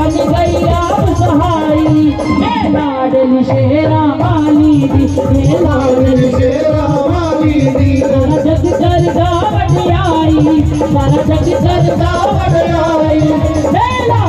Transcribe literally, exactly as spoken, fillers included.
बन गई आप सहाई मैं लाडली शेरा वाली दी मैं लाडली शेरा वाली दी सारा जग करदा वडियाई सारा जग करदा वडियाई।